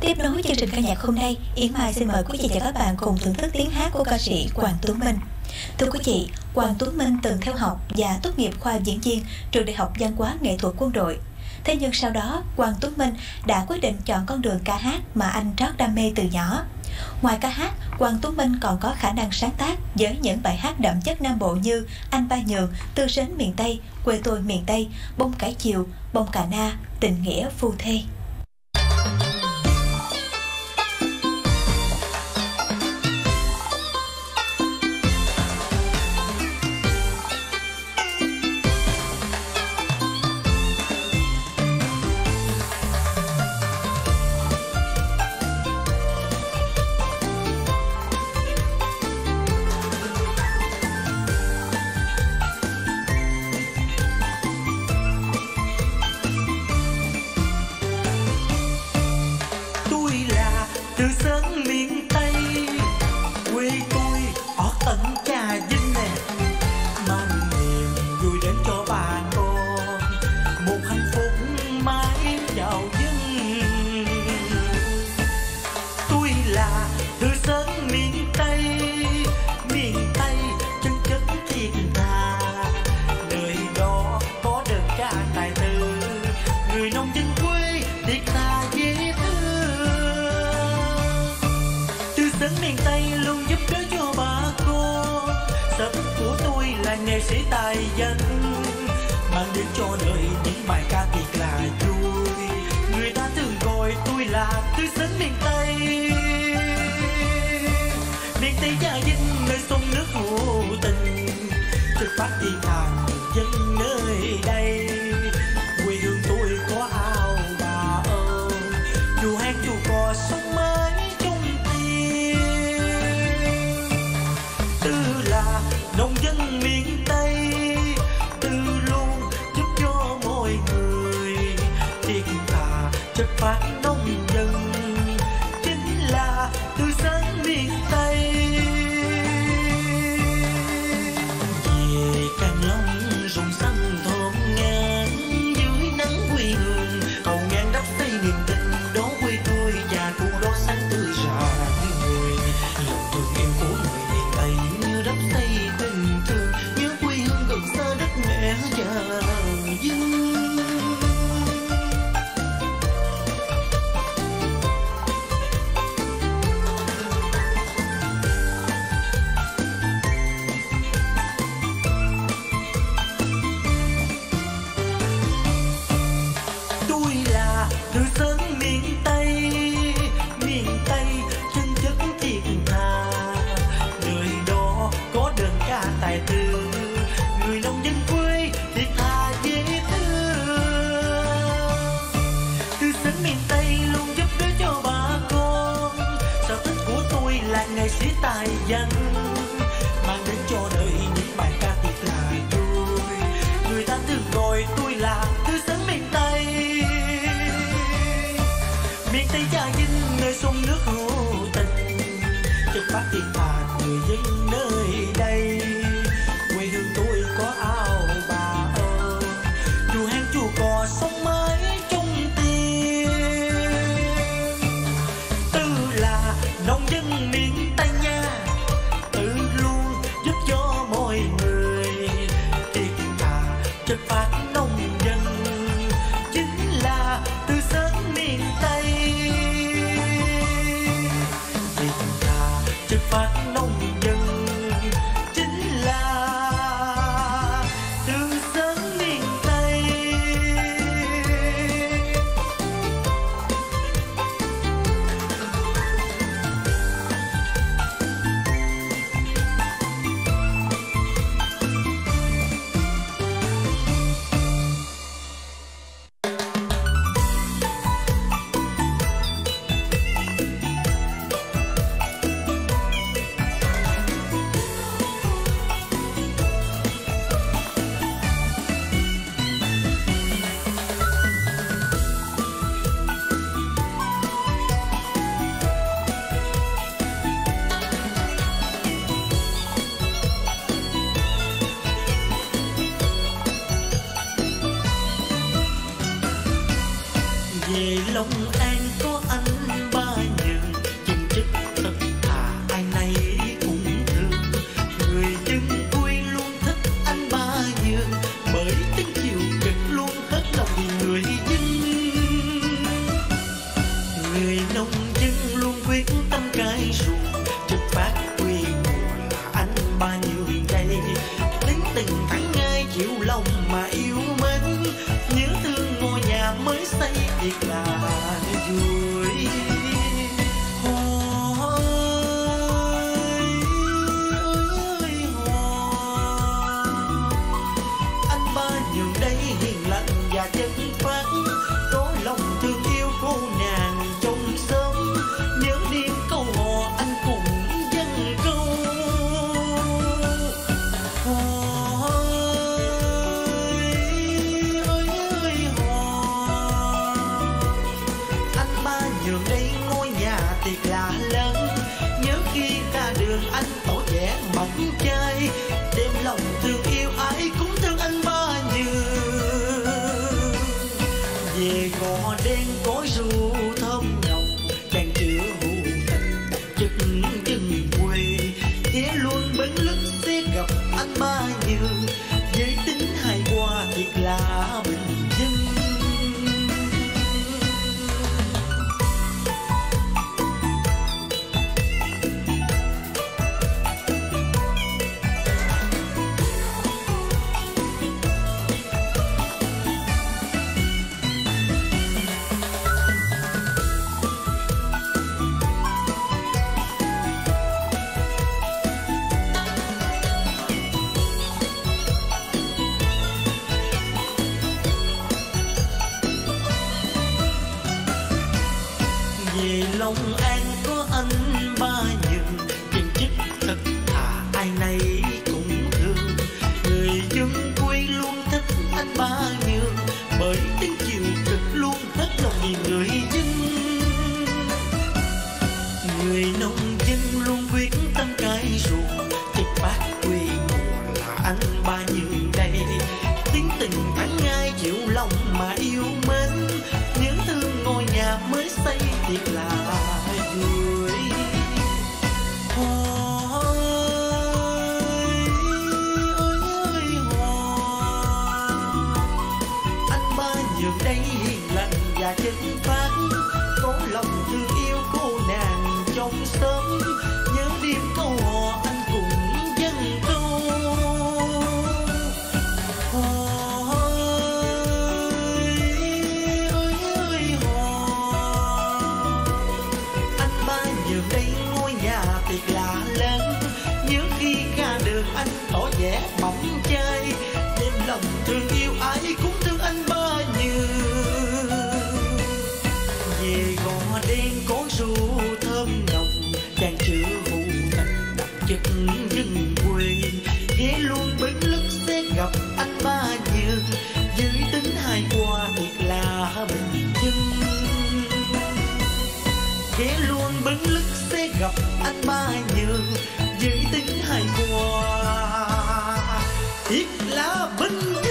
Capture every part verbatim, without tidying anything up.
Tiếp nối chương trình ca nhạc hôm nay, Yến Mai xin mời quý vị và các bạn cùng thưởng thức tiếng hát của ca sĩ Quang Tuấn Minh. Thưa quý vị, Quang Tuấn Minh từng theo học và tốt nghiệp khoa diễn viên trường Đại học Văn hóa Nghệ thuật Quân đội. Thế nhưng sau đó, Quang Tuấn Minh đã quyết định chọn con đường ca hát mà anh trót đam mê từ nhỏ. Ngoài ca hát, Quang Tuấn Minh còn có khả năng sáng tác với những bài hát đậm chất Nam Bộ như Anh Ba Nhường, Tư Sến miền Tây, Quê tôi miền Tây, Bông Cải Chiều, Bông Cà Na, Tình Nghĩa Phu Thê. Nghệ sĩ tài danh mang đến cho đời những bài ca thiệt là vui. Người ta thường gọi tôi là Tư Sến miền Tây. Miền Tây Gia Vinh nơi sông nước hữu tình, thực phát thiên thang dân nơi đây. Quê hương tôi có ao bà ơi, dù hang dù cò sông mãi trong tim. Tư là nông dân miền Tây, Tư luôn giúp cho mọi người thiệt thà chất phát nông dân, chính là Tư Sến miền Tây. Về Càng Long rồng xanh thơm ngát, dưới nắng quê hương cầu ngang đắp xây niềm tình. Đó quê tôi và khu đó sáng tươi rạng người, lòng thương yêu của người miền Tây như đắp xây tình thương. Nhớ quê hương gần xa đất mẹ già dưng. Tôi là Tư Sến miền Tây, miền Tây chân chất thiệt thà. Nơi đó có đơn ca tài tử, người nông dân quê thiệt thà dễ thương. Tư Sến miền Tây luôn giúp đỡ cho bà con. Sở thích của tôi là nghệ sĩ tài danh, mang đến cho đời những bài ca thiệt là vui. Người ta thường gọi tôi là Tư Sến miền Tây. Miền Tây Gia Vinh nơi sông nước hữu tình, chất phát thiên thà người dân nơi đây. Quê hương tôi có ao bà ơi, dù hang chùa cò sông mãi trong tim. Tư là nông dân miền Tây nha, Tư luôn giúp cho mọi người thiệt thà chất phát nông dân, chính là Tư Sến miền Tây. Thiệt thà chất phát nông dân, chính là Tư Sến miền Tây. Về Long An có anh ba thiệt là vui. Và chất phát có lòng thương yêu cô nàng trong xóm, nhớ đêm câu hò anh cùng dâng câu. Hò ơi ơi ơi hò, anh ba nhường đây ngôi nhà thiệt là lớn, nhớ khi ra đường anh tỏ vẻ mỏng chai, đem lòng thương yêu ai cũng thương anh ba nhường. Về gò đen có rượu thơm nồng, càng chữa hữu tình chất dân quê, ghé luôn bến lức sẽ gặp anh ba nhường, với tính hài hòa thiệt là bình dân. Về Long An có anh ba nhường, chân chất thật thà ai nấy cũng thương, người dân quê luôn thích anh ba nhường, bởi tiếng chiều cực luôn hết lòng vì người dân. Người nông dân luôn quyết tâm cải ruộng, chích bát quê mùa là anh ba nhường đây, tiếng tình tháng ngày chịu lòng mà yêu mến, nhớ thương ngôi nhà mới xây thiệt là vui. Hò ơi ơi ơi hò, anh ba nhường đây hiền lành và chất phát, có lòng thương yêu cô nàng trong xóm, nhớ đêm câu hò anh cùng dâng câu. Thiệt là lớn, nhớ khi ra đường anh tỏ vẻ mỏng chai, đem lòng thương yêu ai cũng thương anh ba nhường. Về gò đen có rượu thơm nồng, càng chữa hữu tình đặc chất dân quê, ghé luôn bến lức sẽ gặp anh ba nhường, với tính hài hòa thiệt là bình dân. Ghé luôn bến lức sẽ gặp anh ba nhường, với tính hài hòa thiệt là bình dân.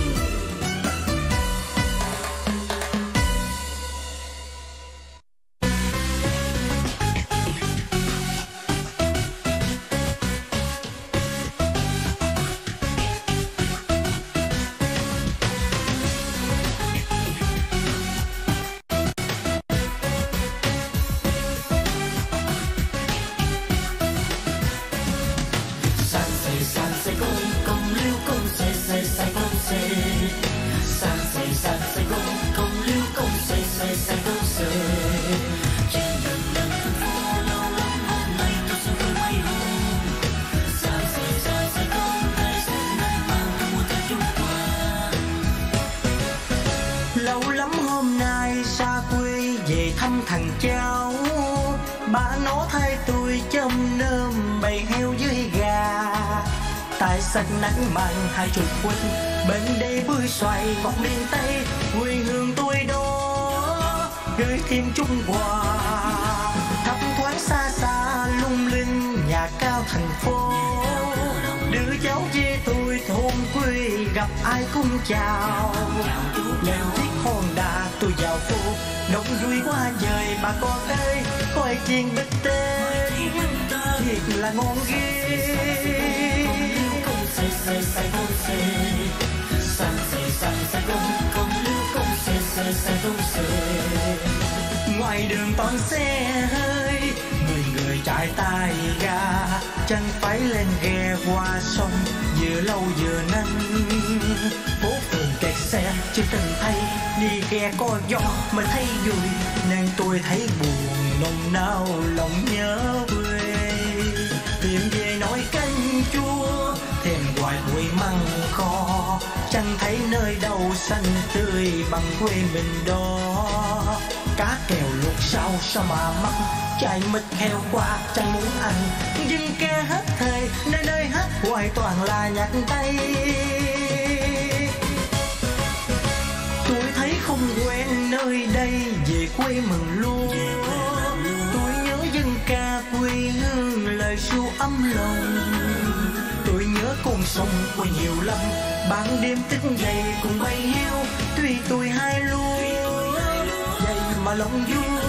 Lâu lắm hôm nay xa quê về thăm thằng cháu, ba nó thay tôi chăm nơm bầy heo với gà, tại sạch nắng mặn hai chục quýt bên đây bưởi xoài ngọc miền Tây, quê hương tôi đó gửi thêm chung quà, thấp thoáng xa xa lung linh nhà cao thành phố, đứa cháu về tôi thôn quê gặp ai cũng chào, leo chiếc hòn đà tôi vào phố đông vui qua dời bà con ơi, coi chiên bít tết thiệt là ngon ghê. Ngoài đường toàn xe hơi, người người người chạy tay ga, chân phải lên ghe qua sông, vừa lâu vừa nắng. Phố phường kẹt xe chưa từng thấy, đi ghe có gió mà thấy vui, nên tôi thấy buồn nồng nao lòng nhớ quê. Tìm về nồi canh chua, thèm hoài bụi măng kho, chẳng thấy nơi đâu xanh tươi bằng quê mình đó. Cá kèo luộc sao sao mà mắc, chạy mít heo qua chẳng muốn ăn. Nhưng ca hát thời nơi nơi hát hoài toàn là nhạc Tây. Tôi thấy không quen nơi đây, về quê mừng luôn. Tôi nhớ dân ca quê hương lời ru ấm lòng. Tôi nhớ con sông quê nhiều lắm, ban đêm thức dậy cùng bay hiu. Tuy tôi hai luôn vậy mà lòng vui.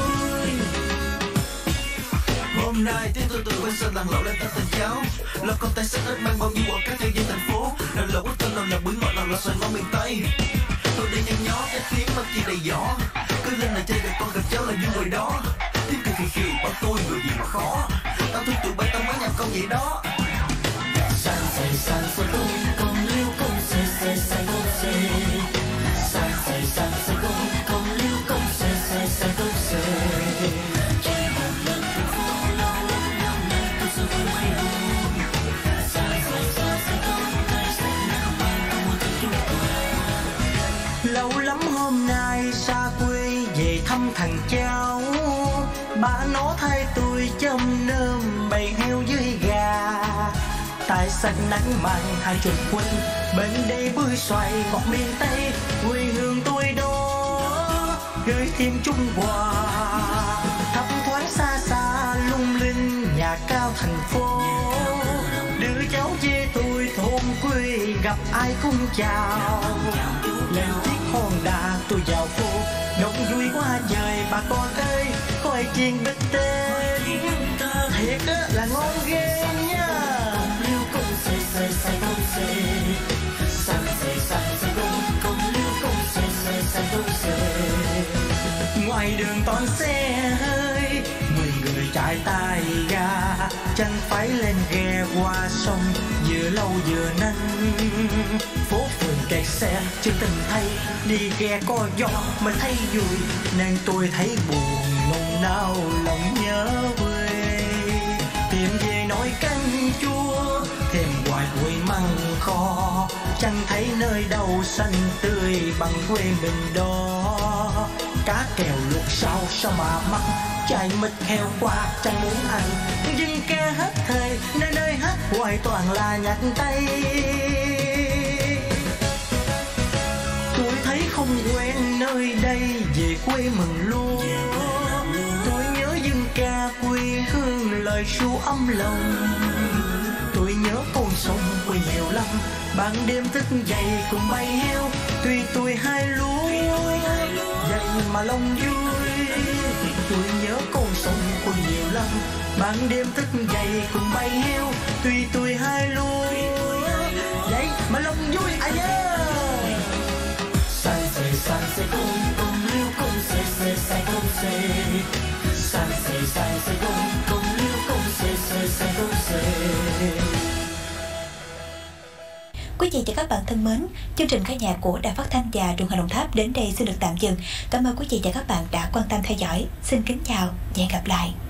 Hôm nay tiếng tôi từ bên sân làng lộ lên tận thành cháo, lo con tay sách ít mang bao nhiêu quà các theo dân thành phố. Nào là quất tân, nào là bưởi ngọt, nào là xoài ngon miền Tây. Tôi đi nhăn nhó cái tiếng mắt chi đầy giỏ, cứ lên là chơi gặp con gặp cháu là vui rồi đó. Tiếng cười khì khì bảo tôi người gì mà khó, tao thương tụi bay tao mới nhặt con vậy đó. San say san say công công liêu công say say say công say. San say san say công công liêu công say say say công say. Lâu lắm hôm nay xa quê về thăm thằng cháu, ba nó thay tôi chăm nơm bầy heo dưới gà. Tại sân nắng mang hai chục quân, bên đây bưởi xoài ngọt miền Tây. Quê hương tôi đó gửi thêm chung quà, thấp thoáng xa xa lung linh nhà cao thành phố. Đứa cháu về tôi thôn quê gặp ai cũng chào. Lên chiếc Honda tôi vào phố, đông vui quá trời bà con ơi, coi chiên bít tết thiệt á là ngon ghê nha. Liêu công say say say công say, san say san say công công liêu công say say say công say. Ngoài đường toàn xe hơi, mười người chạy tay ga, chân phải lên ghe qua sông, vừa lâu vừa nắng. Phố phường kẹt xe chưa từng thấy, đi ghe có gió mà thấy vui, nên tôi thấy buồn nồng nao lòng nhớ quê. Tìm về nồi canh chua, thèm hoài bụi măng kho, chẳng thấy nơi đâu xanh tươi bằng quê mình đó. Cá kèo luộc sao sao mà mắc, chạy mít heo qua chẳng muốn ăn. Nhưng ca hát thời nơi nơi hát hoài toàn là nhạc Tây. Tôi thấy không quen nơi đây, về quê mừng luôn. Tôi nhớ dân ca quê hương lời ru ấm lòng. Tôi nhớ con sông quê nhiều lắm, ban đêm thức dậy cùng bay heo. Tuy tôi hai lúa vậy mà lòng vui. Tôi nhớ con sông quê nhiều lắm, ban đêm thức dậy cùng bay heo. Tuy tôi hai lúa vậy mà lòng vui à nhớ. San say san say công công liêu công say say say công say. San say san say công công liêu công say say say công say. Quý vị và các bạn thân mến, chương trình ca nhạc của Đài Phát thanh và Truyền hình Đồng Tháp đến đây xin được tạm dừng. Cảm ơn quý vị và các bạn đã quan tâm theo dõi. Xin kính chào và hẹn gặp lại.